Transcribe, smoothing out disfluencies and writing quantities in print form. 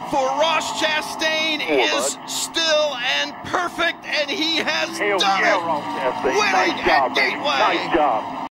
for Ross Chastain is still and perfect, and he has done it. Ross Chastain. Winning Nice job, at baby. Gateway. Nice job.